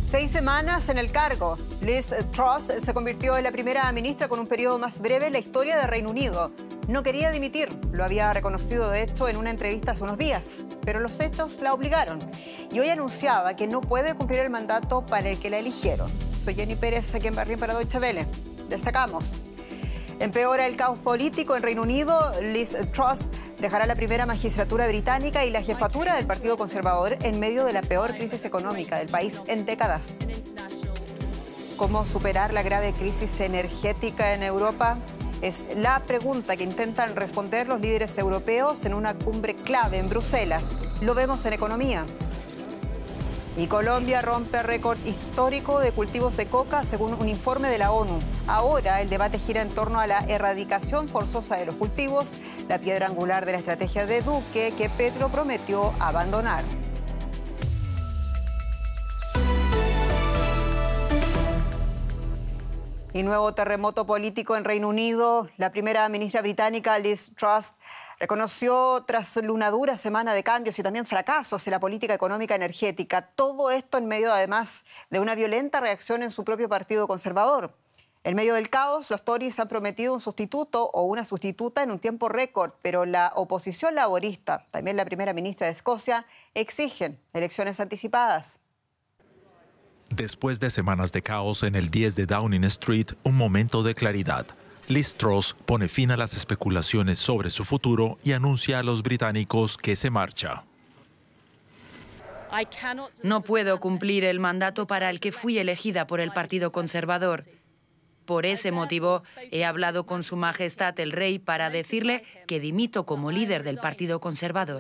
6 semanas en el cargo. Liz Truss se convirtió en la primera ministra con un periodo más breve en la historia del Reino Unido. No quería dimitir, lo había reconocido de hecho en una entrevista hace unos días, pero los hechos la obligaron. Y hoy anunciaba que no puede cumplir el mandato para el que la eligieron. Soy Jenny Pérez, aquí en Barrín para Deutsche Welle. Destacamos. Empeora el caos político en Reino Unido. Liz Truss dejará la primera magistratura británica y la jefatura del Partido Conservador en medio de la peor crisis económica del país en décadas. ¿Cómo superar la grave crisis energética en Europa? Es la pregunta que intentan responder los líderes europeos en una cumbre clave en Bruselas. Lo vemos en economía. Y Colombia rompe récord histórico de cultivos de coca según un informe de la ONU. Ahora el debate gira en torno a la erradicación forzosa de los cultivos, la piedra angular de la estrategia de Duque que Petro prometió abandonar. Y nuevo terremoto político en Reino Unido. La primera ministra británica, Liz Truss, reconoció tras una dura semana de cambios y también fracasos en la política económica energética. Todo esto en medio, además, de una violenta reacción en su propio partido conservador. En medio del caos, los Tories han prometido un sustituto o una sustituta en un tiempo récord, pero la oposición laborista, también la primera ministra de Escocia, exigen elecciones anticipadas. Después de semanas de caos en el 10 de Downing Street, un momento de claridad. Liz Truss pone fin a las especulaciones sobre su futuro y anuncia a los británicos que se marcha. No puedo cumplir el mandato para el que fui elegida por el Partido Conservador. Por ese motivo, he hablado con Su Majestad el Rey para decirle que dimito como líder del Partido Conservador.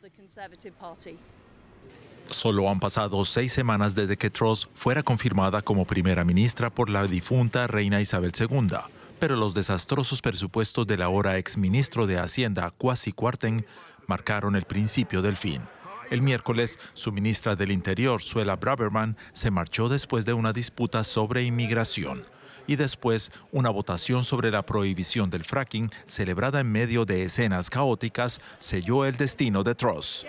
Solo han pasado 6 semanas desde que Truss fuera confirmada como primera ministra por la difunta reina Isabel II, pero los desastrosos presupuestos del ahora exministro de Hacienda, Kwasi Kwarteng, marcaron el principio del fin. El miércoles, su ministra del Interior, Suella Braverman, se marchó después de una disputa sobre inmigración. Y después, una votación sobre la prohibición del fracking, celebrada en medio de escenas caóticas, selló el destino de Truss.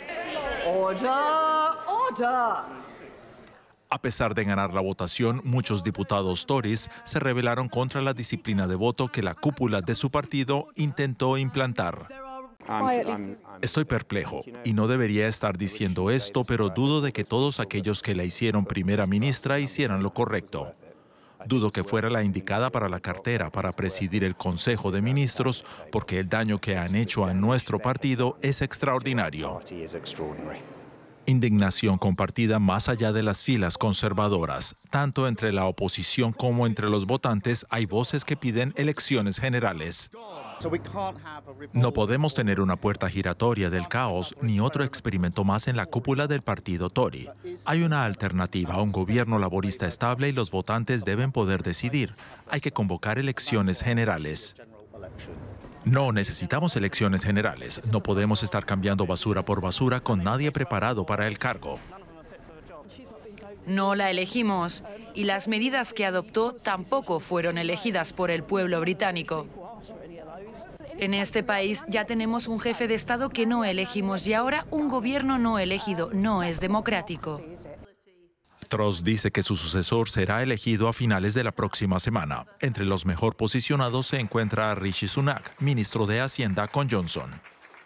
A pesar de ganar la votación, muchos diputados Tories se rebelaron contra la disciplina de voto que la cúpula de su partido intentó implantar. Estoy perplejo y no debería estar diciendo esto, pero dudo de que todos aquellos que la hicieron primera ministra hicieran lo correcto. Dudo que fuera la indicada para la cartera para presidir el Consejo de Ministros, porque el daño que han hecho a nuestro partido es extraordinario. Indignación compartida más allá de las filas conservadoras. Tanto entre la oposición como entre los votantes hay voces que piden elecciones generales. No podemos tener una puerta giratoria del caos ni otro experimento más en la cúpula del partido Tory. Hay una alternativa, un gobierno laborista estable y los votantes deben poder decidir. Hay que convocar elecciones generales. No necesitamos elecciones generales. No podemos estar cambiando basura por basura con nadie preparado para el cargo. No la elegimos y las medidas que adoptó tampoco fueron elegidas por el pueblo británico. En este país ya tenemos un jefe de Estado que no elegimos y ahora un gobierno no elegido no es democrático. Truss dice que su sucesor será elegido a finales de la próxima semana. Entre los mejor posicionados se encuentra Rishi Sunak, ministro de Hacienda con Johnson.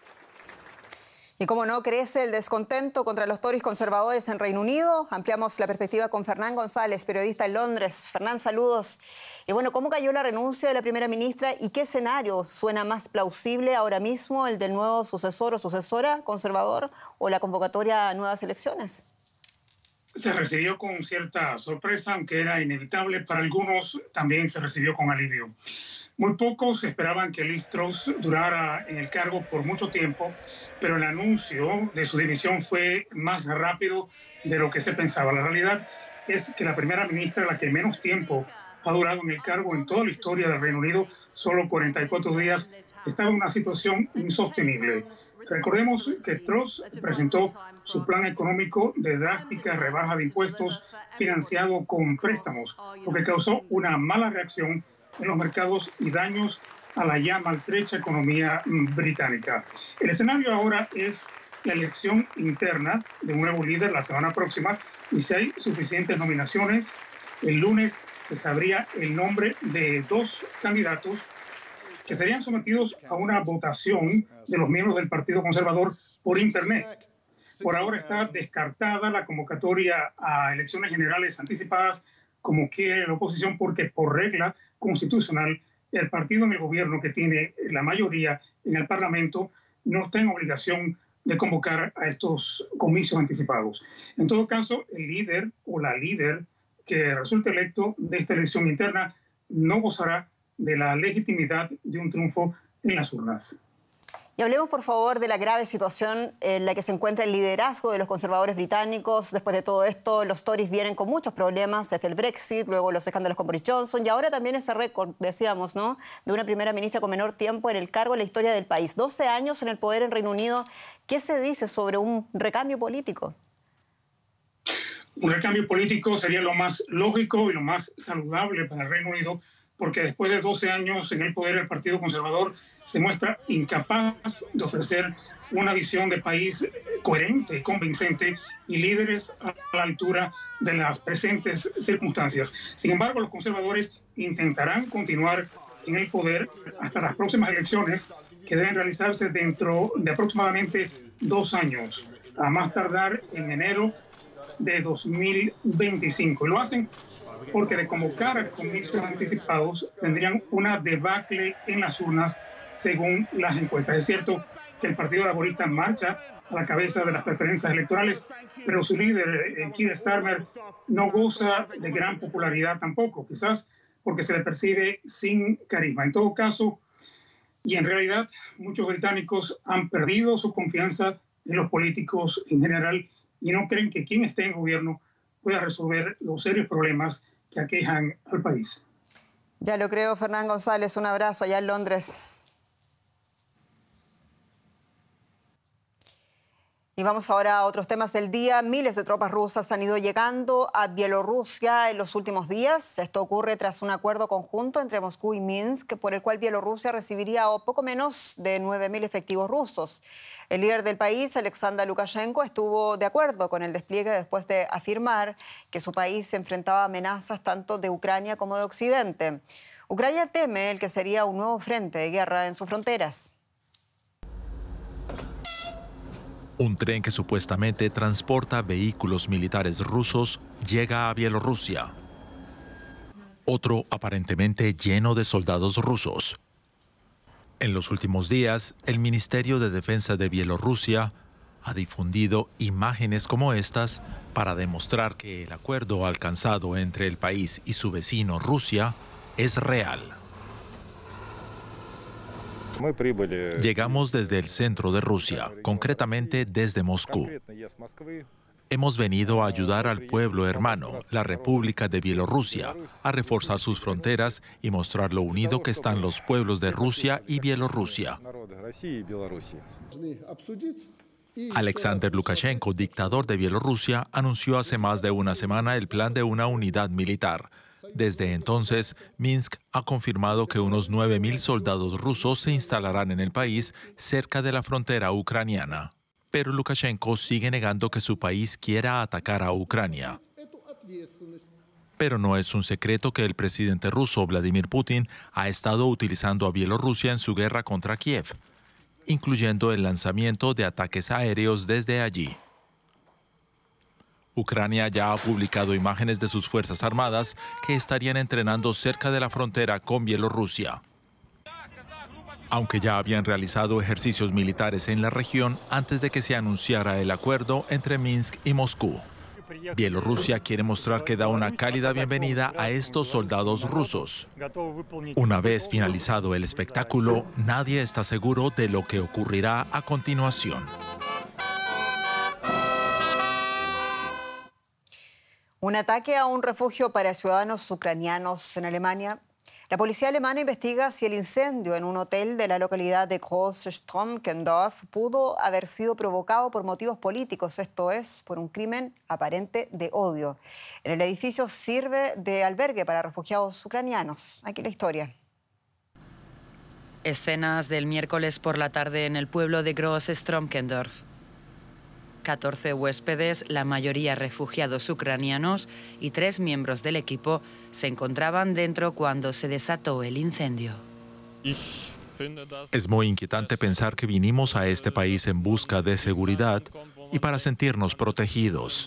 Y como no crece el descontento contra los Tories conservadores en Reino Unido, ampliamos la perspectiva con Fernán González, periodista en Londres. Fernán, saludos. Y bueno, ¿cómo cayó la renuncia de la primera ministra y qué escenario suena más plausible ahora mismo, el del nuevo sucesor o sucesora conservador o la convocatoria a nuevas elecciones? Se recibió con cierta sorpresa, aunque era inevitable. Para algunos también se recibió con alivio. Muy pocos esperaban que Liz Truss durara en el cargo por mucho tiempo, pero el anuncio de su dimisión fue más rápido de lo que se pensaba. La realidad es que la primera ministra, la que menos tiempo ha durado en el cargo en toda la historia del Reino Unido, solo 44 días, estaba en una situación insostenible. Recordemos que Truss presentó su plan económico de drástica rebaja de impuestos financiado con préstamos, lo que causó una mala reacción en los mercados y daños a la ya maltrecha economía británica. El escenario ahora es la elección interna de un nuevo líder la semana próxima y si hay suficientes nominaciones, el lunes se sabría el nombre de 2 candidatos que serían sometidos a una votación de los miembros del Partido Conservador por Internet. Por ahora está descartada la convocatoria a elecciones generales anticipadas como quiere la oposición porque por regla constitucional el partido en el gobierno que tiene la mayoría en el Parlamento no está en obligación de convocar a estos comicios anticipados. En todo caso, el líder o la líder que resulte electo de esta elección interna no gozará de la legitimidad de un triunfo en las urnas. Y hablemos, por favor, de la grave situación en la que se encuentra el liderazgo de los conservadores británicos. Después de todo esto, los Tories vienen con muchos problemas, desde el Brexit, luego los escándalos con Boris Johnson y ahora también ese récord, decíamos, ¿no?, de una primera ministra con menor tiempo en el cargo en la historia del país. 12 años en el poder en Reino Unido. ¿Qué se dice sobre un recambio político? Un recambio político sería lo más lógico y lo más saludable para el Reino Unido, porque después de 12 años en el poder, el Partido Conservador se muestra incapaz de ofrecer una visión de país coherente, convincente y líderes a la altura de las presentes circunstancias. Sin embargo, los conservadores intentarán continuar en el poder hasta las próximas elecciones, que deben realizarse dentro de aproximadamente 2 años, a más tardar en enero de 2025. Y lo hacen porque de convocar a comicios anticipados tendrían una debacle en las urnas según las encuestas. Es cierto que el Partido Laborista marcha a la cabeza de las preferencias electorales, pero su líder, Keir Starmer, no goza de gran popularidad tampoco, quizás porque se le percibe sin carisma. En todo caso, y en realidad, muchos británicos han perdido su confianza en los políticos en general y no creen que quien esté en gobierno pueda resolver los serios problemas que aquejan al país. Ya lo creo, Fernán González. Un abrazo allá en Londres. Y vamos ahora a otros temas del día. Miles de tropas rusas han ido llegando a Bielorrusia en los últimos días. Esto ocurre tras un acuerdo conjunto entre Moscú y Minsk, por el cual Bielorrusia recibiría poco menos de 9.000 efectivos rusos. El líder del país, Alexander Lukashenko, estuvo de acuerdo con el despliegue después de afirmar que su país se enfrentaba a amenazas tanto de Ucrania como de Occidente. Ucrania teme el que sería un nuevo frente de guerra en sus fronteras. Un tren que supuestamente transporta vehículos militares rusos llega a Bielorrusia. Otro aparentemente lleno de soldados rusos. En los últimos días, el Ministerio de Defensa de Bielorrusia ha difundido imágenes como estas para demostrar que el acuerdo alcanzado entre el país y su vecino Rusia es real. Llegamos desde el centro de Rusia, concretamente desde Moscú. Hemos venido a ayudar al pueblo hermano, la República de Bielorrusia, a reforzar sus fronteras y mostrar lo unido que están los pueblos de Rusia y Bielorrusia. Alexander Lukashenko, dictador de Bielorrusia, anunció hace más de una semana el plan de una unidad militar. Desde entonces, Minsk ha confirmado que unos 9.000 soldados rusos se instalarán en el país cerca de la frontera ucraniana. Pero Lukashenko sigue negando que su país quiera atacar a Ucrania. Pero no es un secreto que el presidente ruso Vladimir Putin ha estado utilizando a Bielorrusia en su guerra contra Kiev, incluyendo el lanzamiento de ataques aéreos desde allí. Ucrania ya ha publicado imágenes de sus fuerzas armadas que estarían entrenando cerca de la frontera con Bielorrusia. Aunque ya habían realizado ejercicios militares en la región antes de que se anunciara el acuerdo entre Minsk y Moscú. Bielorrusia quiere mostrar que da una cálida bienvenida a estos soldados rusos. Una vez finalizado el espectáculo, nadie está seguro de lo que ocurrirá a continuación. Un ataque a un refugio para ciudadanos ucranianos en Alemania. La policía alemana investiga si el incendio en un hotel de la localidad de Groß-Stromkendorf pudo haber sido provocado por motivos políticos, esto es, por un crimen aparente de odio. En el edificio sirve de albergue para refugiados ucranianos. Aquí la historia. Escenas del miércoles por la tarde en el pueblo de Groß-Stromkendorf. 14 huéspedes, la mayoría refugiados ucranianos, y 3 miembros del equipo se encontraban dentro cuando se desató el incendio. Es muy inquietante pensar que vinimos a este país en busca de seguridad y para sentirnos protegidos.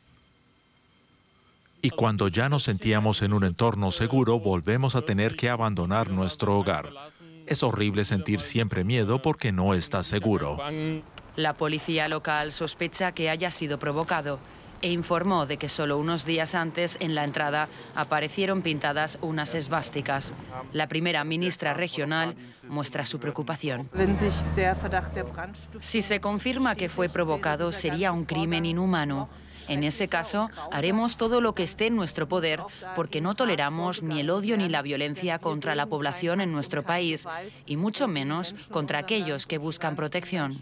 Y cuando ya nos sentíamos en un entorno seguro, volvemos a tener que abandonar nuestro hogar. Es horrible sentir siempre miedo porque no estás seguro. La policía local sospecha que haya sido provocado e informó de que solo unos días antes en la entrada aparecieron pintadas unas esvásticas. La primera ministra regional muestra su preocupación. Si se confirma que fue provocado, sería un crimen inhumano. En ese caso, haremos todo lo que esté en nuestro poder porque no toleramos ni el odio ni la violencia contra la población en nuestro país y mucho menos contra aquellos que buscan protección.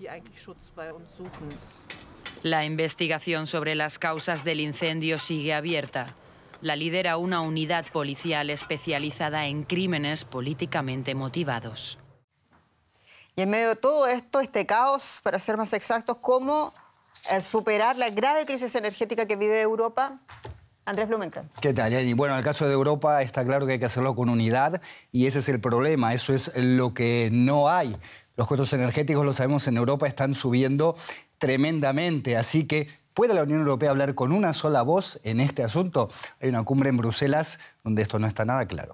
La investigación sobre las causas del incendio sigue abierta. La lidera una unidad policial especializada en crímenes políticamente motivados. Y en medio de todo esto, este caos, para ser más exactos, ¿cómo superar la grave crisis energética que vive Europa? Andrés Blumenkrantz. ¿Qué tal, Jenny? Bueno, en el caso de Europa está claro que hay que hacerlo con unidad y ese es el problema, eso es lo que no hay. Los costos energéticos, lo sabemos, en Europa están subiendo tremendamente, así que ¿puede la Unión Europea hablar con una sola voz en este asunto? Hay una cumbre en Bruselas donde esto no está nada claro.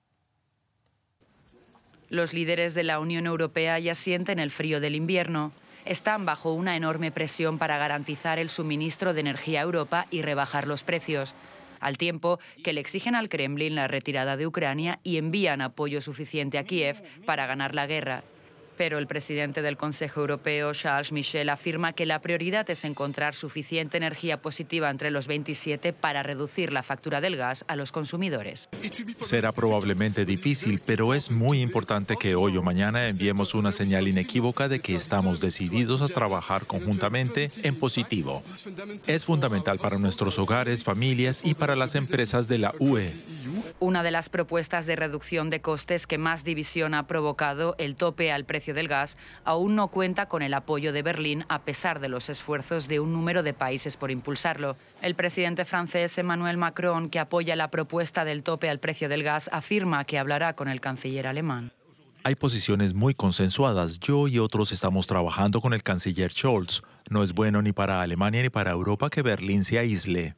Los líderes de la Unión Europea ya sienten el frío del invierno. Están bajo una enorme presión para garantizar el suministro de energía a Europa y rebajar los precios, al tiempo que le exigen al Kremlin la retirada de Ucrania y envían apoyo suficiente a Kiev para ganar la guerra. Pero el presidente del Consejo Europeo, Charles Michel, afirma que la prioridad es encontrar suficiente energía positiva entre los 27 para reducir la factura del gas a los consumidores. Será probablemente difícil, pero es muy importante que hoy o mañana enviemos una señal inequívoca de que estamos decididos a trabajar conjuntamente en positivo. Es fundamental para nuestros hogares, familias y para las empresas de la UE. Una de las propuestas de reducción de costes que más división ha provocado, el tope al precio del gas, aún no cuenta con el apoyo de Berlín a pesar de los esfuerzos de un número de países por impulsarlo. El presidente francés Emmanuel Macron, que apoya la propuesta del tope al precio del gas, afirma que hablará con el canciller alemán. Hay posiciones muy consensuadas. Yo y otros estamos trabajando con el canciller Scholz. No es bueno ni para Alemania ni para Europa que Berlín se aísle.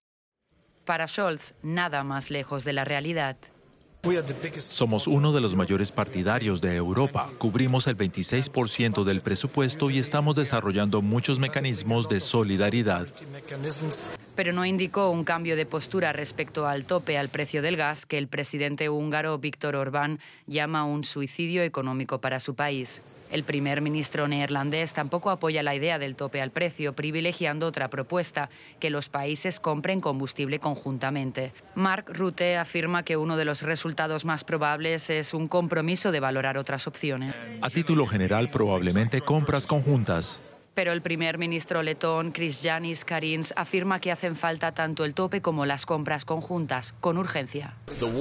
Para Scholz, nada más lejos de la realidad. Somos uno de los mayores partidarios de Europa. Cubrimos el 26% del presupuesto y estamos desarrollando muchos mecanismos de solidaridad. Pero no indicó un cambio de postura respecto al tope al precio del gas que el presidente húngaro Viktor Orbán llama un suicidio económico para su país. El primer ministro neerlandés tampoco apoya la idea del tope al precio, privilegiando otra propuesta, que los países compren combustible conjuntamente. Mark Rutte afirma que uno de los resultados más probables es un compromiso de valorar otras opciones. A título general, probablemente compras conjuntas. Pero el primer ministro letón, Krišjānis Kariņš, afirma que hacen falta tanto el tope como las compras conjuntas, con urgencia.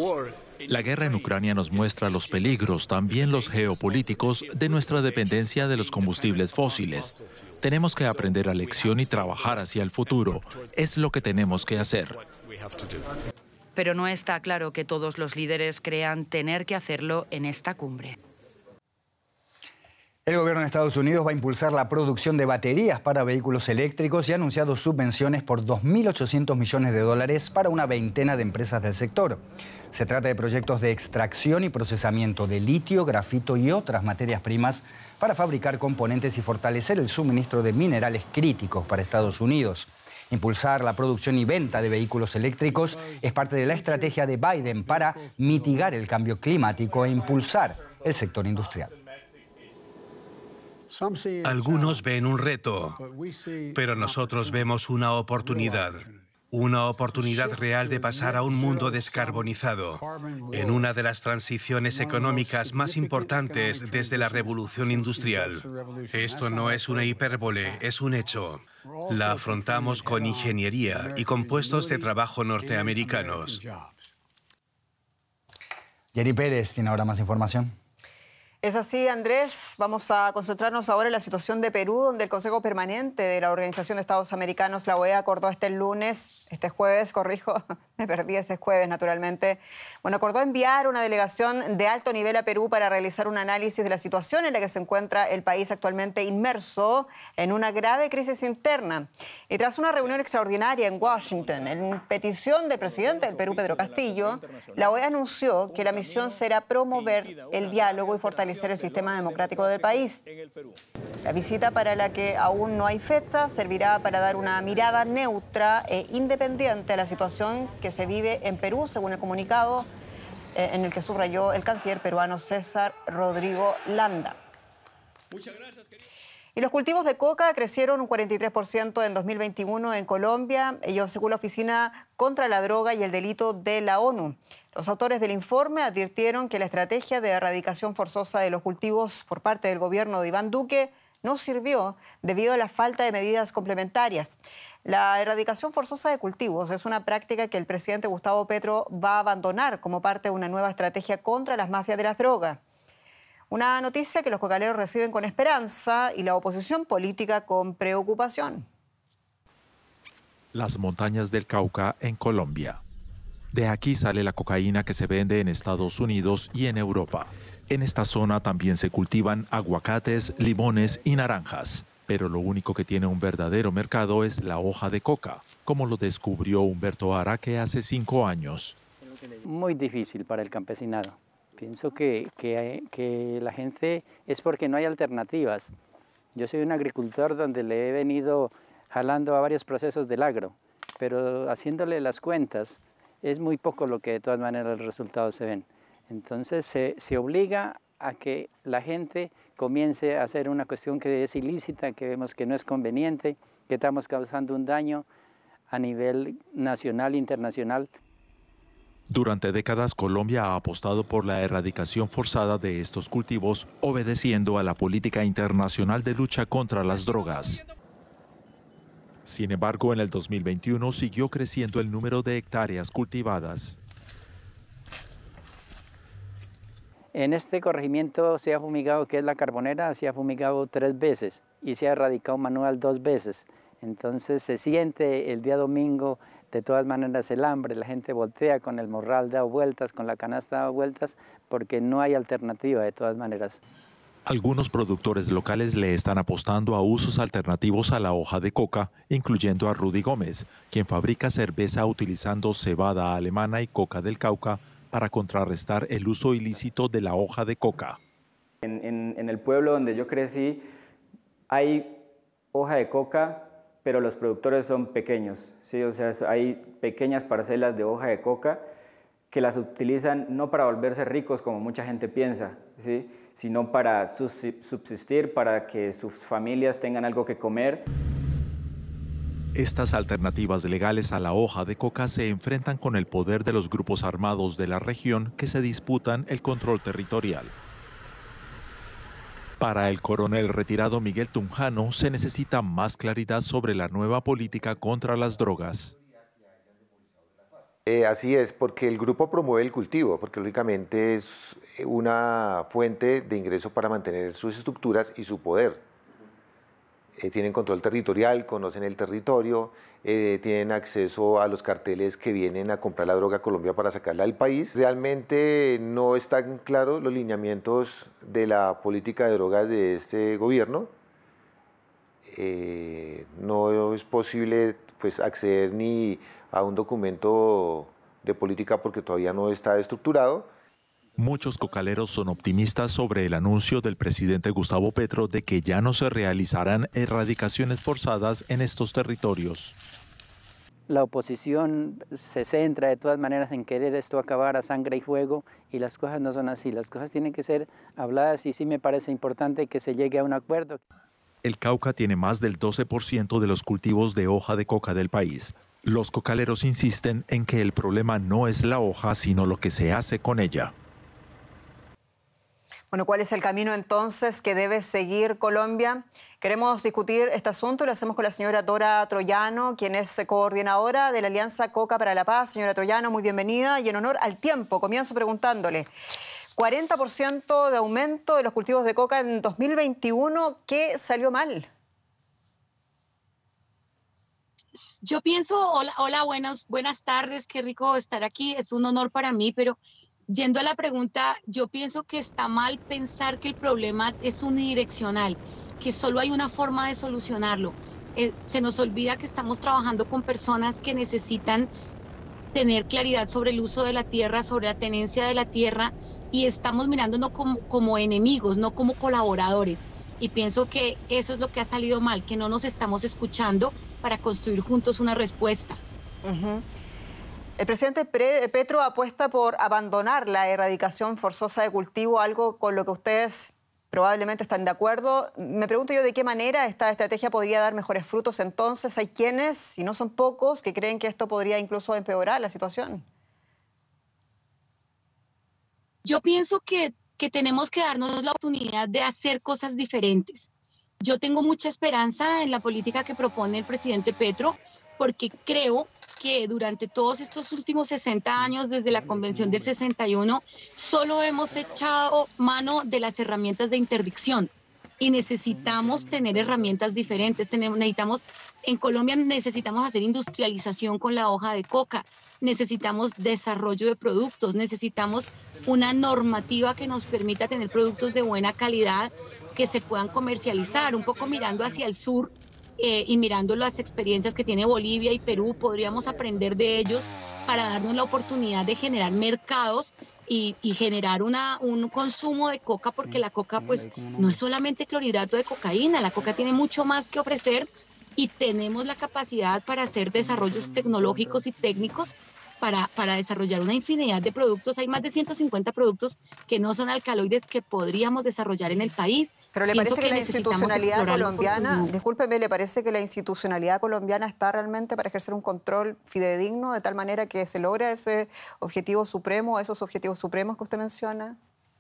La guerra en Ucrania nos muestra los peligros, también los geopolíticos, de nuestra dependencia de los combustibles fósiles. Tenemos que aprender la lección y trabajar hacia el futuro. Es lo que tenemos que hacer. Pero no está claro que todos los líderes crean tener que hacerlo en esta cumbre. El gobierno de Estados Unidos va a impulsar la producción de baterías para vehículos eléctricos y ha anunciado subvenciones por $2.800 millones para una veintena de empresas del sector. Se trata de proyectos de extracción y procesamiento de litio, grafito y otras materias primas para fabricar componentes y fortalecer el suministro de minerales críticos para Estados Unidos. Impulsar la producción y venta de vehículos eléctricos es parte de la estrategia de Biden para mitigar el cambio climático e impulsar el sector industrial. Algunos ven un reto, pero nosotros vemos una oportunidad real de pasar a un mundo descarbonizado, en una de las transiciones económicas más importantes desde la revolución industrial. Esto no es una hipérbole, es un hecho. La afrontamos con ingeniería y con puestos de trabajo norteamericanos. Jenny Pérez tiene ahora más información. Es así, Andrés. Vamos a concentrarnos ahora en la situación de Perú, donde el Consejo Permanente de la Organización de Estados Americanos, la OEA, acordó este jueves, me perdí ese jueves, naturalmente. Bueno, acordó enviar una delegación de alto nivel a Perú para realizar un análisis de la situación en la que se encuentra el país actualmente inmerso en una grave crisis interna. Y tras una reunión extraordinaria en Washington, en petición del presidente del Perú, Pedro Castillo, la OEA anunció que la misión será promover el diálogo y fortalecer el sistema democrático del país. La visita, para la que aún no hay fecha, servirá para dar una mirada neutra e independiente a la situación que se vive en Perú, según el comunicado en el que subrayó el canciller peruano César Rodrigo Landa. Y los cultivos de coca crecieron un 43% en 2021 en Colombia, ello según la Oficina contra la Droga y el Delito de la ONU. Los autores del informe advirtieron que la estrategia de erradicación forzosa de los cultivos por parte del gobierno de Iván Duque no sirvió debido a la falta de medidas complementarias. La erradicación forzosa de cultivos es una práctica que el presidente Gustavo Petro va a abandonar como parte de una nueva estrategia contra las mafias de las drogas. Una noticia que los cocaleros reciben con esperanza y la oposición política con preocupación. Las montañas del Cauca en Colombia. De aquí sale la cocaína que se vende en Estados Unidos y en Europa. En esta zona también se cultivan aguacates, limones y naranjas. Pero lo único que tiene un verdadero mercado es la hoja de coca, como lo descubrió Humberto Araque hace 5 años. Muy difícil para el campesinado. Pienso que la gente es porque no hay alternativas. Yo soy un agricultor donde le he venido jalando a varios procesos del agro, pero haciéndole las cuentas es muy poco lo que de todas maneras los resultados se ven. Entonces se obliga a que la gente comience a hacer una cuestión que es ilícita, que vemos que no es conveniente, que estamos causando un daño a nivel nacional e internacional. Durante décadas, Colombia ha apostado por la erradicación forzada de estos cultivos, obedeciendo a la política internacional de lucha contra las drogas. Sin embargo, en el 2021 siguió creciendo el número de hectáreas cultivadas. En este corregimiento se ha fumigado, que es la Carbonera, se ha fumigado 3 veces y se ha erradicado manual 2 veces. Entonces se siente el día domingo de todas maneras el hambre, la gente voltea con el morral dado vueltas, con la canasta dado vueltas, porque no hay alternativa de todas maneras. Algunos productores locales le están apostando a usos alternativos a la hoja de coca, incluyendo a Rudy Gómez, quien fabrica cerveza utilizando cebada alemana y coca del Cauca para contrarrestar el uso ilícito de la hoja de coca. En el pueblo donde yo crecí hay hoja de coca, pero los productores son pequeños, ¿sí? O sea, hay pequeñas parcelas de hoja de coca que las utilizan no para volverse ricos como mucha gente piensa, ¿sí? Sino para subsistir, para que sus familias tengan algo que comer. Estas alternativas legales a la hoja de coca se enfrentan con el poder de los grupos armados de la región que se disputan el control territorial. Para el coronel retirado Miguel Tunjano se necesita más claridad sobre la nueva política contra las drogas. Así es, porque el grupo promueve el cultivo, porque lógicamente es una fuente de ingreso para mantener sus estructuras y su poder. Tienen control territorial, conocen el territorio, tienen acceso a los carteles que vienen a comprar la droga a Colombia para sacarla del país. Realmente no están claros los lineamientos de la política de drogas de este gobierno. No es posible pues, acceder ni a un documento de política porque todavía no está estructurado. Muchos cocaleros son optimistas sobre el anuncio del presidente Gustavo Petro de que ya no se realizarán erradicaciones forzadas en estos territorios. La oposición se centra de todas maneras en querer esto acabar a sangre y fuego y las cosas no son así. Las cosas tienen que ser habladas y sí me parece importante que se llegue a un acuerdo. El Cauca tiene más del 12% de los cultivos de hoja de coca del país. Los cocaleros insisten en que el problema no es la hoja, sino lo que se hace con ella. Bueno, ¿cuál es el camino entonces que debe seguir Colombia? Queremos discutir este asunto y lo hacemos con la señora Dora Troyano, quien es coordinadora de la Alianza Coca para la Paz. Señora Troyano, muy bienvenida y en honor al tiempo, comienzo preguntándole, 40% de aumento de los cultivos de coca en 2021. ¿Qué salió mal? Yo pienso, hola, buenas tardes, qué rico estar aquí, es un honor para mí, pero yendo a la pregunta, yo pienso que está mal pensar que el problema es unidireccional, que solo hay una forma de solucionarlo. Se nos olvida que estamos trabajando con personas que necesitan tener claridad sobre el uso de la tierra, sobre la tenencia de la tierra, y estamos mirándonos como enemigos, no como colaboradores. Y pienso que eso es lo que ha salido mal, que no nos estamos escuchando para construir juntos una respuesta. El presidente Petro apuesta por abandonar la erradicación forzosa de cultivo, algo con lo que ustedes probablemente están de acuerdo. Me pregunto yo de qué manera esta estrategia podría dar mejores frutos entonces. Hay quienes, y no son pocos, que creen que esto podría incluso empeorar la situación. Yo pienso que tenemos que darnos la oportunidad de hacer cosas diferentes. Yo tengo mucha esperanza en la política que propone el presidente Petro, porque creo que durante todos estos últimos 60 años, desde la Convención del 61, solo hemos echado mano de las herramientas de interdicción y necesitamos tener herramientas diferentes. En Colombia necesitamos hacer industrialización con la hoja de coca, necesitamos desarrollo de productos, necesitamos una normativa que nos permita tener productos de buena calidad que se puedan comercializar, un poco mirando hacia el sur y mirando las experiencias que tiene Bolivia y Perú, podríamos aprender de ellos para darnos la oportunidad de generar mercados y generar un consumo de coca, porque la coca pues no es solamente clorhidrato de cocaína, la coca tiene mucho más que ofrecer y tenemos la capacidad para hacer desarrollos tecnológicos y técnicos para desarrollar una infinidad de productos. Hay más de 150 productos que no son alcaloides que podríamos desarrollar en el país. Pero ¿le parece que la institucionalidad colombiana, discúlpeme, ¿le parece que la institucionalidad colombiana está realmente para ejercer un control fidedigno de tal manera que se logra ese objetivo supremo, esos objetivos supremos que usted menciona?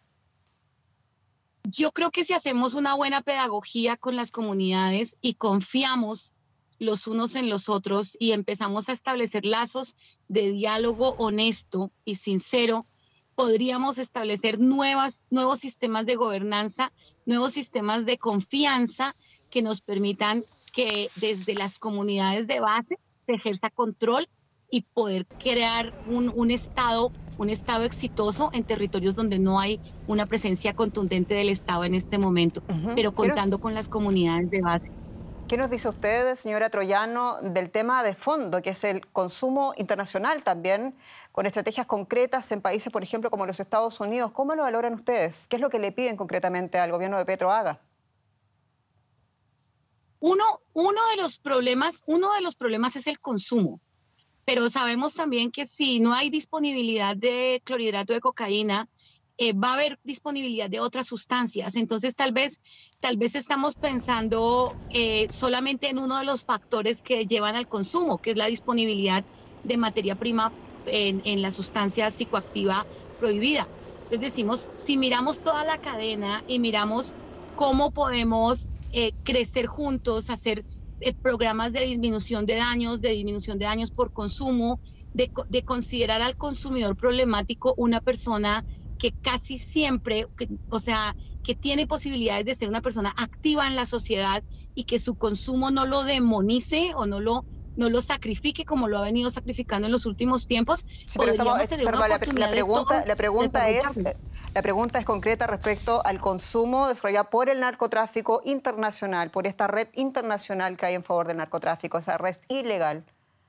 Yo creo que si hacemos una buena pedagogía con las comunidades y confiamos los unos en los otros y empezamos a establecer lazos de diálogo honesto y sincero, podríamos establecer nuevos sistemas de gobernanza, nuevos sistemas de confianza que nos permitan que desde las comunidades de base se ejerza control y poder crear un estado exitoso en territorios donde no hay una presencia contundente del Estado en este momento, pero contando con las comunidades de base. ¿Qué nos dice usted, señora Troyano, del tema de fondo, que es el consumo internacional también, con estrategias concretas en países, por ejemplo, como los Estados Unidos? ¿Cómo lo valoran ustedes? ¿Qué es lo que le piden concretamente al gobierno de Petro haga? Uno de los problemas es el consumo, pero sabemos también que si no hay disponibilidad de clorhidrato de cocaína, va a haber disponibilidad de otras sustancias. Entonces tal vez estamos pensando solamente en uno de los factores que llevan al consumo, que es la disponibilidad de materia prima en la sustancia psicoactiva prohibida. Entonces decimos, si miramos toda la cadena y miramos cómo podemos crecer juntos, hacer programas de disminución de daños por consumo, de considerar al consumidor problemático una persona que casi siempre, que tiene posibilidades de ser una persona activa en la sociedad y que su consumo no lo demonice o no lo sacrifique como lo ha venido sacrificando en los últimos tiempos. Sí, la pregunta es concreta respecto al consumo desarrollado por el narcotráfico internacional, por esta red internacional que hay en favor del narcotráfico, esa red ilegal.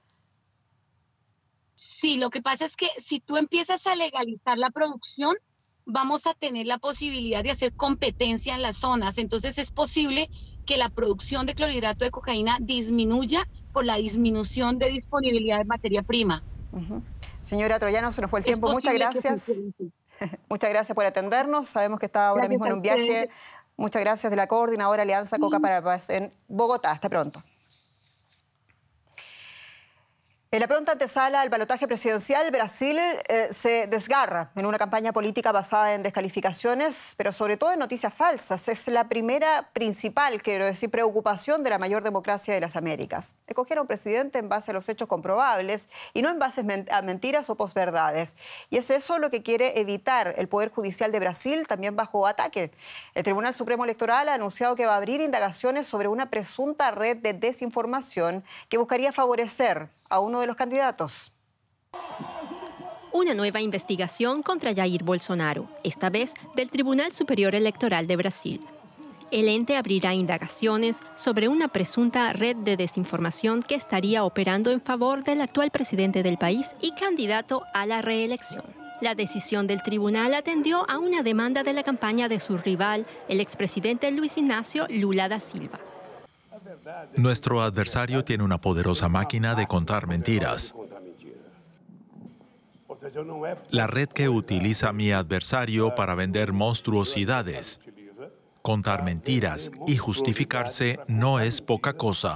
Sí, lo que pasa es que si tú empiezas a legalizar la producción, vamos a tener la posibilidad de hacer competencia en las zonas. Entonces es posible que la producción de clorhidrato de cocaína disminuya por la disminución de disponibilidad de materia prima. Señora Troyano, se nos fue el tiempo. Muchas gracias. Muchas gracias por atendernos. Sabemos que está ahora mismo en un viaje. Muchas gracias de la coordinadora Alianza Coca para la Paz en Bogotá. Hasta pronto. En la pronta antesala al balotaje presidencial, Brasil se desgarra en una campaña política basada en descalificaciones, pero sobre todo en noticias falsas. Es la primera principal, quiero decir, preocupación de la mayor democracia de las Américas. Escoger a un presidente en base a los hechos comprobables y no en base a mentiras o posverdades. Y es eso lo que quiere evitar el Poder Judicial de Brasil, también bajo ataque. El Tribunal Supremo Electoral ha anunciado que va a abrir indagaciones sobre una presunta red de desinformación que buscaría favorecer a uno de los candidatos. Una nueva investigación contra Jair Bolsonaro, esta vez del Tribunal Superior Electoral de Brasil. El ente abrirá indagaciones sobre una presunta red de desinformación que estaría operando en favor del actual presidente del país y candidato a la reelección. La decisión del tribunal atendió a una demanda de la campaña de su rival, el expresidente Luis Ignacio Lula da Silva. Nuestro adversario tiene una poderosa máquina de contar mentiras. La red que utiliza mi adversario para vender monstruosidades, contar mentiras y justificarse no es poca cosa.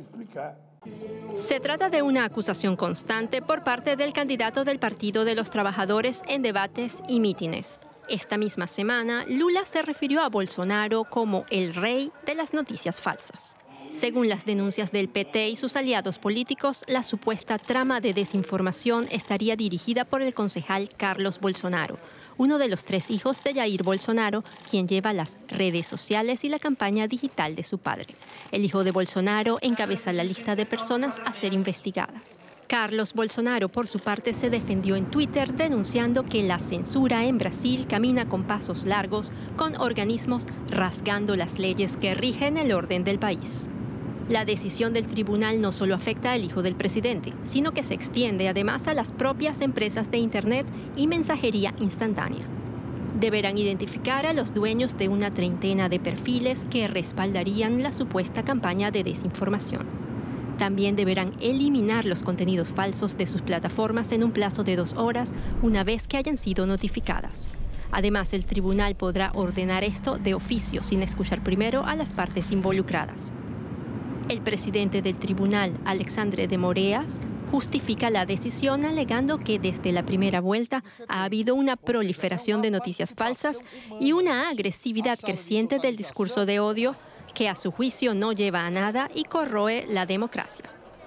Se trata de una acusación constante por parte del candidato del Partido de los Trabajadores en debates y mítines. Esta misma semana, Lula se refirió a Bolsonaro como el rey de las noticias falsas. Según las denuncias del PT y sus aliados políticos, la supuesta trama de desinformación estaría dirigida por el concejal Carlos Bolsonaro, uno de los 3 hijos de Jair Bolsonaro, quien lleva las redes sociales y la campaña digital de su padre. El hijo de Bolsonaro encabeza la lista de personas a ser investigadas. Carlos Bolsonaro, por su parte, se defendió en Twitter denunciando que la censura en Brasil camina con pasos largos, con organismos rasgando las leyes que rigen el orden del país. La decisión del tribunal no solo afecta al hijo del presidente, sino que se extiende además a las propias empresas de Internet y mensajería instantánea. Deberán identificar a los dueños de una treintena de perfiles que respaldarían la supuesta campaña de desinformación. También deberán eliminar los contenidos falsos de sus plataformas en un plazo de 2 horas una vez que hayan sido notificadas. Además, el tribunal podrá ordenar esto de oficio sin escuchar primero a las partes involucradas. El presidente del tribunal, Alexandre de Moraes, justifica la decisión alegando que desde la primera vuelta ha habido una proliferación de noticias falsas y una agresividad creciente del discurso de odio que a su juicio no lleva a nada y corroe la democracia.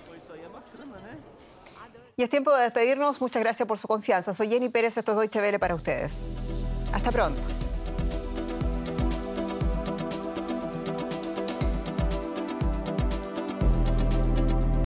Y es tiempo de despedirnos. Muchas gracias por su confianza. Soy Jenny Pérez, esto es Deutsche Welle para ustedes. Hasta pronto.